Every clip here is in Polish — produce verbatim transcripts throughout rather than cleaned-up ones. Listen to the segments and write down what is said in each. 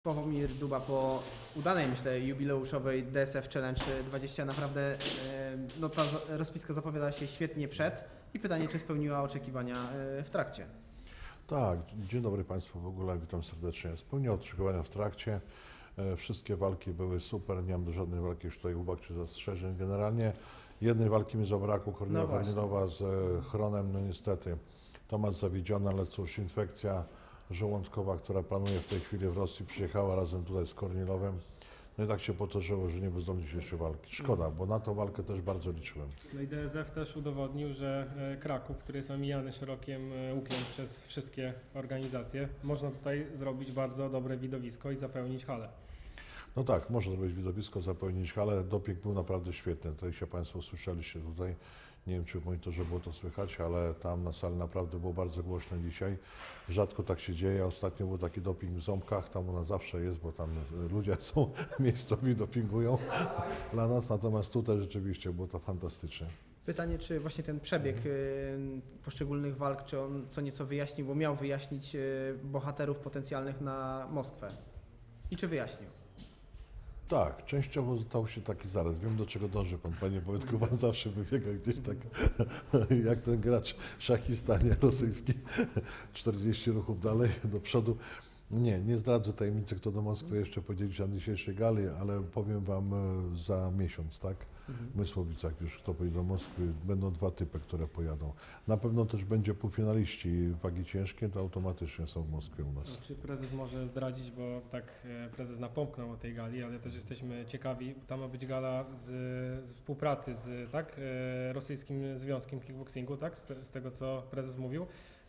Sławomir Duba po udanej, myślę, jubileuszowej D S F Challenge dwadzieścia naprawdę no, ta rozpiska zapowiada się świetnie przed i pytanie, czy spełniła oczekiwania w trakcie. Tak, dzień dobry Państwu w ogóle, witam serdecznie. Spełniła oczekiwania w trakcie, wszystkie walki były super, nie mam do żadnej walki już tutaj uwag czy zastrzeżeń. Generalnie jednej walki mi zabrakło, Kornela No Kornilowa z Chronem, no niestety Tomasz zawiedziony, ale cóż, infekcja żołądkowa, która panuje w tej chwili w Rosji, przyjechała razem tutaj z Kornilowem. No i tak się potoczyło, że nie był zdolny dzisiejszej walki. Szkoda, bo na tą walkę też bardzo liczyłem. No i D S F też udowodnił, że Kraków, który jest omijany szerokim łukiem przez wszystkie organizacje, można tutaj zrobić bardzo dobre widowisko i zapełnić halę. No tak, można zrobić widowisko, zapełnić halę. Doping był naprawdę świetny. Tutaj się Państwo słyszeliście tutaj. Nie wiem, czy w monitorze było to słychać, ale tam na sali naprawdę było bardzo głośno dzisiaj. Rzadko tak się dzieje. Ostatnio był taki doping w Ząbkach, tam u nas zawsze jest, bo tam ludzie są miejscowi, dopingują dla nas. Natomiast tutaj rzeczywiście było to fantastyczne. Pytanie, czy właśnie ten przebieg poszczególnych walk, czy on co nieco wyjaśnił, bo miał wyjaśnić bohaterów potencjalnych na Moskwę. I czy wyjaśnił? Tak, częściowo stał się taki zaraz. Wiem, do czego dąży Pan, Panie Wojtku. Pan zawsze wybiega gdzieś tak, jak ten gracz szachista nie, rosyjski, czterdzieści ruchów dalej, do przodu. Nie, nie zdradzę tajemnicy, kto do Moskwy jeszcze podzielić na dzisiejszej gali, ale powiem Wam za miesiąc, tak? Mhm. W Mysłowicach już kto pojedzie do Moskwy, będą dwa typy, które pojadą. Na pewno też będzie półfinaliści wagi ciężkie, to automatycznie są w Moskwie u nas. Czy prezes może zdradzić, bo tak prezes napomknął o tej gali, ale też jesteśmy ciekawi, tam ma być gala z, z współpracy z tak, rosyjskim związkiem kickboxingu, tak? Z, te, z tego, co prezes mówił.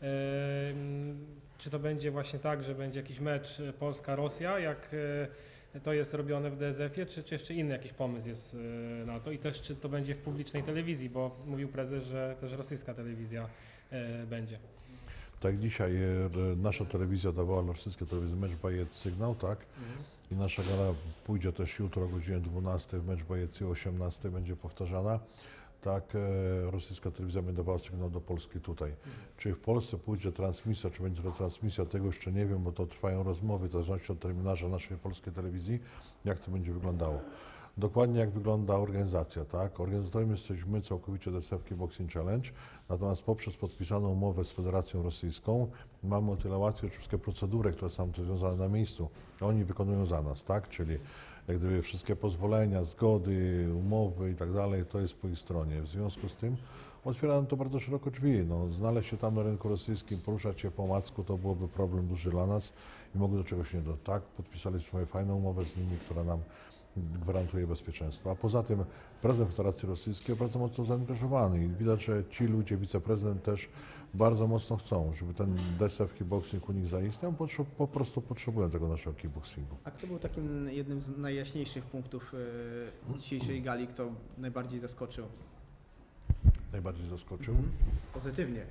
Czy to będzie właśnie tak, że będzie jakiś mecz Polska-Rosja, jak to jest robione w D S F-ie, czy, czy jeszcze inny jakiś pomysł jest na to? I też czy to będzie w publicznej telewizji, bo mówił prezes, że też rosyjska telewizja będzie. Tak, dzisiaj nasza telewizja dawała rosyjskiej telewizji Mecz Bajec Sygnał, tak? Mhm. I nasza gala pójdzie też jutro o godzinie dwunastej w Mecz Bajec i o osiemnastej będzie powtarzana. Tak, rosyjska telewizja będzie dawała sygnał do Polski tutaj. Mhm. Czy w Polsce pójdzie transmisja, czy będzie retransmisja, tego jeszcze nie wiem, bo to trwają rozmowy, to zależy od terminarza naszej polskiej telewizji, jak to będzie wyglądało. Dokładnie jak wygląda organizacja, tak? Organizatorem jesteśmy całkowicie D S F Kickboxing Challenge, natomiast poprzez podpisaną umowę z Federacją Rosyjską mamy o tyle łatwiej, że wszystkie procedury, które są związane na miejscu, oni wykonują za nas, tak? Czyli jak gdyby wszystkie pozwolenia, zgody, umowy i tak dalej, to jest po ich stronie. W związku z tym otwiera nam to bardzo szeroko drzwi. No, znaleźć się tam na rynku rosyjskim, poruszać się po omacku, to byłoby problem duży dla nas i mogło do czegoś nie do. Tak, podpisaliśmy fajną umowę z nimi, która nam gwarantuje bezpieczeństwo. A poza tym prezydent Federacji Rosyjskiej bardzo mocno zaangażowany i widać, że ci ludzie, wiceprezydent też bardzo mocno chcą, żeby ten D S F kickboxing u nich zaistniał, bo po prostu potrzebują tego naszego kickboxingu. A kto był takim jednym z najjaśniejszych punktów dzisiejszej gali, kto najbardziej zaskoczył? Najbardziej zaskoczył? Mhm. Pozytywnie.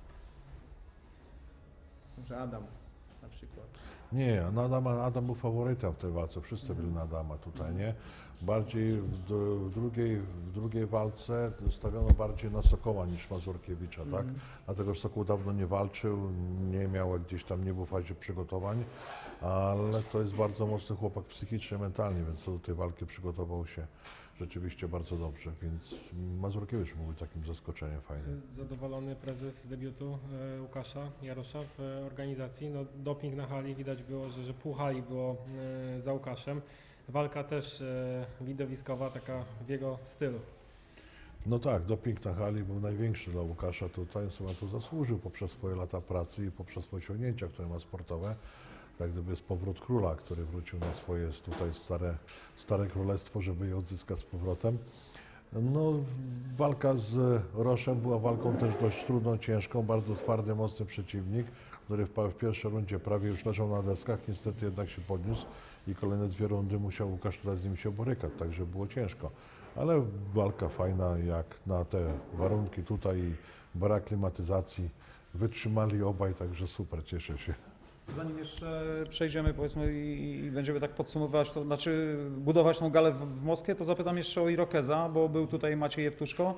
Może Adam na przykład. Nie, no Adam, Adam był faworytem w tej walce, wszyscy byli na Adama tutaj, nie? Bardziej w, w, drugiej, w drugiej walce stawiono bardziej na Sokoła niż Mazurkiewicza, tak? Mm. Dlatego, że Sokół dawno nie walczył, nie miał gdzieś tam, nie był w fazie przygotowań, ale to jest bardzo mocny chłopak psychicznie, mentalnie, więc do tej walki przygotował się rzeczywiście bardzo dobrze, więc Mazurkiewicz mógł być takim zaskoczeniem fajnym. Zadowolony prezes z debiutu e, Łukasza Jarosza w organizacji. No, doping na hali, widać było, że, że pół hali było e, za Łukaszem. Walka też e, widowiskowa, taka w jego stylu. No tak, doping na hali był największy dla Łukasza tutaj, on na to zasłużył poprzez swoje lata pracy i poprzez swoje osiągnięcia, które ma sportowe. Jak gdyby jest powrót króla, który wrócił na swoje tutaj stare, stare królestwo, żeby je odzyskać z powrotem. No, walka z Roszem była walką też dość trudną, ciężką, bardzo twardy, mocny przeciwnik, który w, w pierwszej rundzie prawie już leżał na deskach, niestety jednak się podniósł i kolejne dwie rundy musiał Łukasz tutaj z nim się borykać, także było ciężko. Ale walka fajna, jak na te warunki tutaj, brak klimatyzacji, wytrzymali obaj, także super, cieszę się. Zanim jeszcze przejdziemy, powiedzmy, i będziemy tak podsumowywać, to znaczy budować tą galę w, w Moskwie, to zapytam jeszcze o Irokeza, bo był tutaj Maciej Jewtuszko.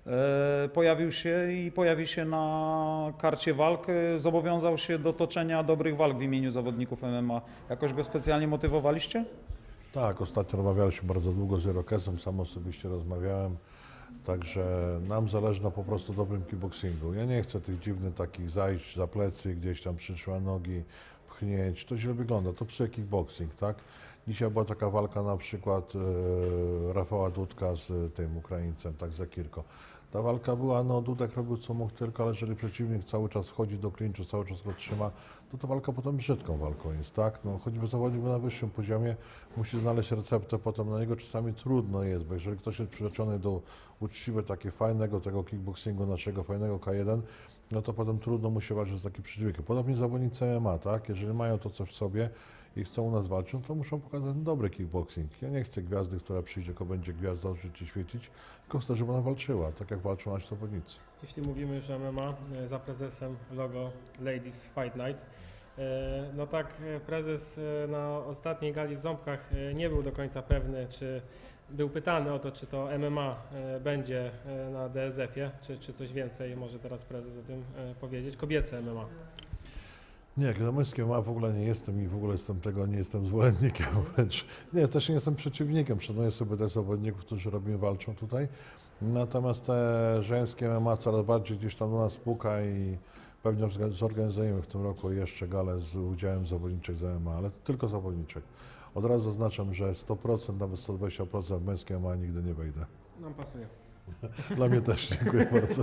e, pojawił się i pojawi się na karcie walk. E, Zobowiązał się do toczenia dobrych walk w imieniu zawodników M M A. Jakoś go specjalnie motywowaliście? Tak, ostatnio rozmawialiśmy bardzo długo z Irokezem, sam osobiście rozmawiałem. Także nam zależy na po prostu dobrym kickboxingu. Ja nie chcę tych dziwnych takich zajść za plecy, gdzieś tam przytrzyma nogi, pchnięć. To źle wygląda, to psuje kickboxing, tak? Dzisiaj była taka walka na przykład e, Rafała Dudka z tym Ukraińcem, tak, Zakirko. Ta walka była, no Dudek robił co mógł tylko, ale jeżeli przeciwnik cały czas wchodzi do klinczu, cały czas go trzyma, to ta walka potem brzydką walką jest, tak? No choćby zawodnik na wyższym poziomie musi znaleźć receptę potem na niego, czasami trudno jest, bo jeżeli ktoś jest przyzwyczajony do uczciwego, takiego fajnego tego kickboxingu, naszego fajnego K jeden, no to potem trudno mu się walczyć z takim przeciwnikiem. Podobnie zawodnicy M M A, tak? Jeżeli mają to coś w sobie i chcą u nas walczyć, no to muszą pokazać dobry kickboxing. Ja nie chcę gwiazdy, która przyjdzie, tylko będzie gwiazdą, życie świecić, tylko chcę, żeby ona walczyła, tak jak walczą nasi zawodnicy. Jeśli mówimy już o M M A, e, za prezesem logo Ladies Fight Night. E, No tak, e, prezes e, na ostatniej gali w Ząbkach e, nie był do końca pewny, czy był pytany o to, czy to M M A e, będzie e, na D S F-ie, czy, czy coś więcej może teraz prezes o tym e, powiedzieć. Kobiece M M A. Nie, męskie ma w ogóle nie jestem i w ogóle jestem tego, nie jestem zwolennikiem wręcz. Nie, też nie jestem przeciwnikiem, szanuję sobie tych zawodników, którzy robią, walczą tutaj. Natomiast te żeńskie M M A coraz bardziej gdzieś tam do nas puka i pewnie zorganizujemy w tym roku jeszcze galę z udziałem zawodniczych z M M A, ale tylko zawodniczych. Od razu zaznaczam, że sto procent, nawet sto dwadzieścia procent w męskie M M A nigdy nie wejdę. Nam pasuje. Dla mnie też, dziękuję bardzo.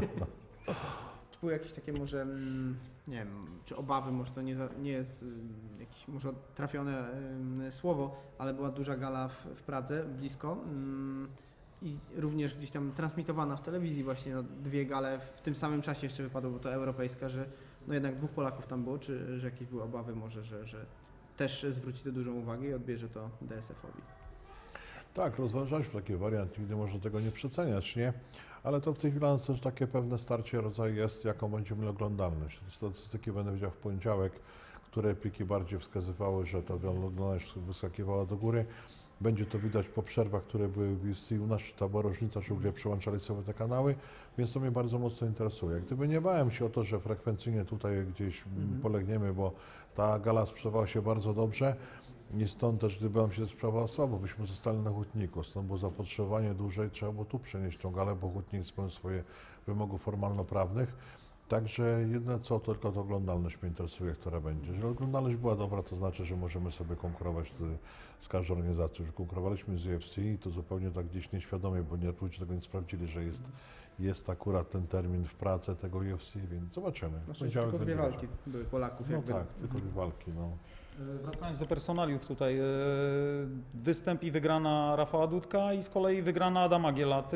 Czy były jakieś takie może, mm, nie wiem, czy obawy, może to nie, za, nie jest mm, jakieś może trafione mm, słowo, ale była duża gala w, w Pradze, blisko mm, i również gdzieś tam transmitowana w telewizji właśnie, no, dwie gale w tym samym czasie jeszcze wypadło, bo to europejska, że no jednak dwóch Polaków tam było, czy że jakieś były obawy może, że, że też zwróci to dużą uwagę i odbierze to D S F-owi? Tak, rozważaliśmy taki wariant, nigdy można tego nie przeceniać, nie? Ale to w tej chwili też takie pewne starcie rodzaju jest, jaką będziemy mieli oglądalność. Statystyki będę widział w poniedziałek, które pliki bardziej wskazywały, że ta oglądalność wyskakiwała do góry. Będzie to widać po przerwach, które były w U F C u nas, czy to była różnica, czy gdzie przełączali sobie te kanały, więc to mnie bardzo mocno interesuje. Gdyby nie bałem się o to, że frekwencyjnie tutaj gdzieś mm. polegniemy, bo ta gala sprzedawała się bardzo dobrze, i stąd też, gdyby nam się sprawała słabo, byśmy zostali na Hutniku. Stąd było zapotrzebowanie dłużej, trzeba było tu przenieść tą galę, bo Hutnik spełnił swoje wymogów formalno-prawnych. Także jedyne co, tylko to oglądalność mnie interesuje, która będzie. Jeżeli oglądalność była dobra, to znaczy, że możemy sobie konkurować z każdą organizacją. Już konkurowaliśmy z U F C i to zupełnie tak gdzieś nieświadomie, bo nie, ludzie tego nie sprawdzili, że jest, jest akurat ten termin w pracy tego U F C, więc zobaczymy. Znaczy, tylko dwie walki były Polaków. No jakby. tak, tylko dwie walki. No. Wracając do personaliów tutaj, e, występ i wygrana Rafała Dudka i z kolei wygrana Adama Gielaty.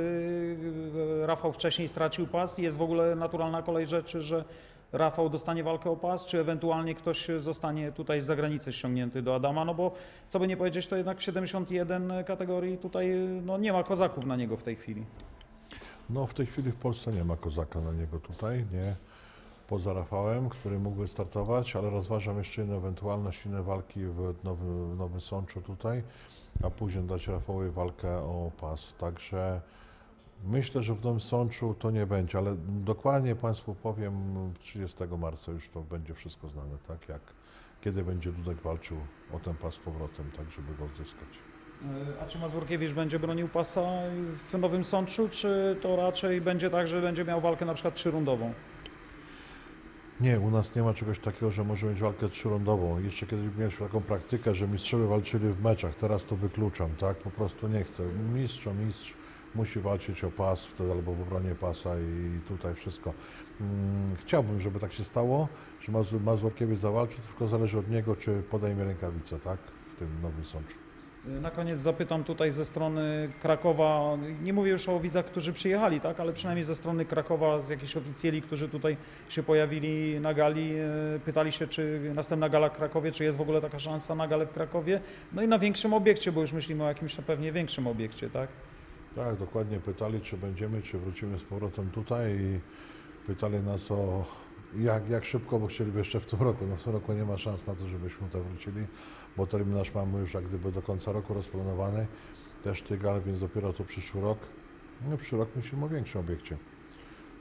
E, Rafał wcześniej stracił pas i jest w ogóle naturalna kolej rzeczy, że Rafał dostanie walkę o pas, czy ewentualnie ktoś zostanie tutaj z zagranicy ściągnięty do Adama, no bo co by nie powiedzieć, to jednak w siedemdziesiąt jeden kategorii tutaj no, nie ma kozaków na niego w tej chwili. No w tej chwili w Polsce nie ma kozaka na niego tutaj, nie. Poza Rafałem, który mógłby startować, ale rozważam jeszcze inne ewentualność, inne walki w Nowym, w Nowym Sączu tutaj, a później dać Rafałowi walkę o pas. Także myślę, że w Nowym Sączu to nie będzie, ale dokładnie Państwu powiem trzydziestego marca już to będzie wszystko znane, tak jak kiedy będzie Dudek walczył o ten pas z powrotem, tak żeby go odzyskać. A czy Mazurkiewicz będzie bronił pasa w Nowym Sączu, czy to raczej będzie tak, że będzie miał walkę na przykład trzyrundową? Nie, u nas nie ma czegoś takiego, że może mieć walkę trzyrundową. Jeszcze kiedyś mieliśmy taką praktykę, że mistrzowie walczyli w meczach, teraz to wykluczam, tak? Po prostu nie chcę. Mistrz, mistrz musi walczyć o pas wtedy albo w obronie pasa i tutaj wszystko. Hmm, chciałbym, żeby tak się stało, że Mazur, Mazurkiewicz zawalczy, tylko zależy od niego, czy podejmie rękawicę, tak? W tym Nowym Sączu. Na koniec zapytam tutaj ze strony Krakowa, nie mówię już o widzach, którzy przyjechali, tak, ale przynajmniej ze strony Krakowa, z jakichś oficjeli, którzy tutaj się pojawili na gali, pytali się, czy następna gala w Krakowie, czy jest w ogóle taka szansa na galę w Krakowie, no i na większym obiekcie, bo już myślimy o jakimś na pewnie większym obiekcie, tak? Tak, dokładnie pytali, czy będziemy, czy wrócimy z powrotem tutaj i pytali nas o jak, jak szybko, bo chcieliby jeszcze w tym roku. No w tym roku nie ma szans na to, żebyśmy tutaj wrócili, bo terminarz mamy już jak gdyby do końca roku rozplanowany, też tych gal, więc dopiero to przyszły rok. No przyszły rok myślimy o większym obiekcie.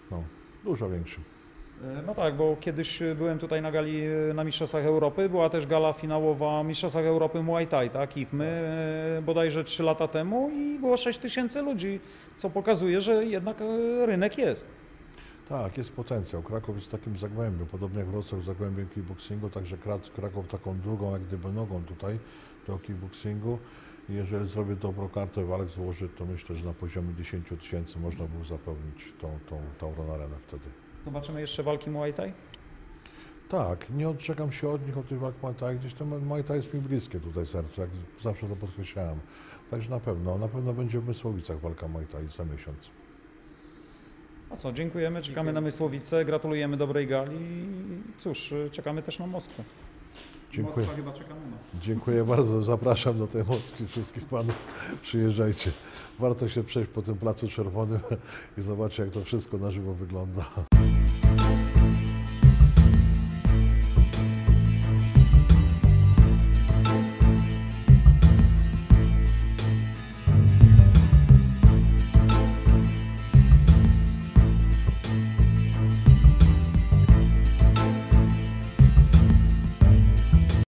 No, dużo większy. No tak, bo kiedyś byłem tutaj na gali na Mistrzostwach Europy, była też gala finałowa Mistrzostwach Europy Muay Thai, tak, I F M y e, bodajże trzy lata temu i było sześć tysięcy ludzi, co pokazuje, że jednak e, rynek jest. Tak, jest potencjał. Kraków jest takim zagłębiem, podobnie jak Wrocław zagłębiem kickboxingu, także Krak- Kraków taką drugą jak gdyby nogą tutaj do kickboxingu. I jeżeli zrobię dobrą kartę walk złożyć, to myślę, że na poziomie dziesięć tysięcy można było zapełnić tą, tą Tauron Arenę wtedy. Zobaczymy jeszcze walki Muay Thai? Tak, nie odczekam się od nich, od tych walk Muay Thai, gdzieś tam Muay Thai jest mi bliskie tutaj sercu, jak zawsze to podkreślałem. Także na pewno, na pewno będzie w Mysłowicach walka Muay Thai za miesiąc. A co, dziękujemy, czekamy na Mysłowice, gratulujemy dobrej gali i cóż, czekamy też na Moskwę. Dziękuję. Moskwa chyba czeka na nas. Dziękuję bardzo, zapraszam do tej Moskwy, wszystkich panów, przyjeżdżajcie. Warto się przejść po tym Placu Czerwonym i zobaczyć, jak to wszystko na żywo wygląda.